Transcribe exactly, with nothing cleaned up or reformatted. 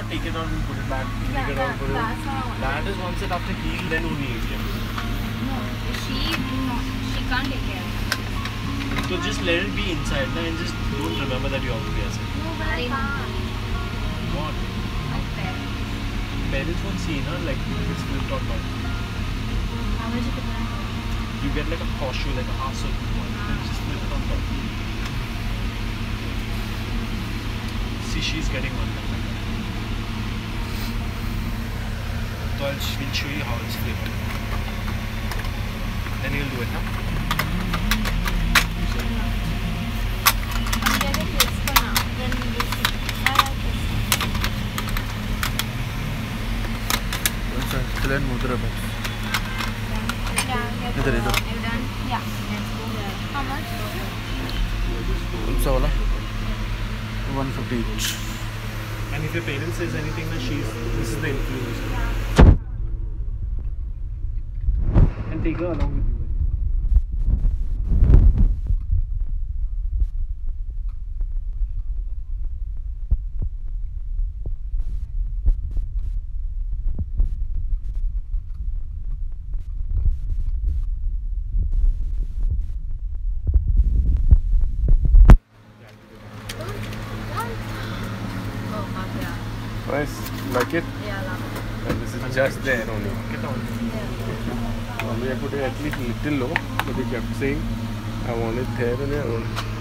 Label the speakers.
Speaker 1: take it out and put it back, take
Speaker 2: Yeah,
Speaker 1: it out and put it
Speaker 2: that's
Speaker 1: back.
Speaker 2: how I want.
Speaker 1: That is once it after healed, then only A T M.
Speaker 2: No, she no, she can't take care of it.
Speaker 1: So just let it be inside now and just don't remember that you already has it.
Speaker 2: No, but I can't.
Speaker 1: What?
Speaker 2: My parents.
Speaker 1: Parents won't see, no? Like if it's flipped or not.
Speaker 2: How much you put on?
Speaker 1: You get like a horseshoe, like a half circle one, then just flip it on top. See, she's getting one like that. So I'll we'll show you how it's flipped. Then you'll do it, huh?
Speaker 2: I'm getting this for now. Then this. I like this.
Speaker 3: What's that? Then mudra box.
Speaker 2: Yeah,
Speaker 3: इधर इधर
Speaker 2: you done? Yeah. Let's go there. How much?
Speaker 3: कौन सा वाला one fifty each.
Speaker 1: And if your parents says anything, then she's this is the influencer. And take her along with you.
Speaker 2: Oh, yeah.
Speaker 3: Nice, like it?
Speaker 2: Yeah, love it.
Speaker 3: And this is just there only.
Speaker 1: Get on.
Speaker 2: Yeah.
Speaker 3: We have put it at least little low, but he kept saying, I want it there and I want it.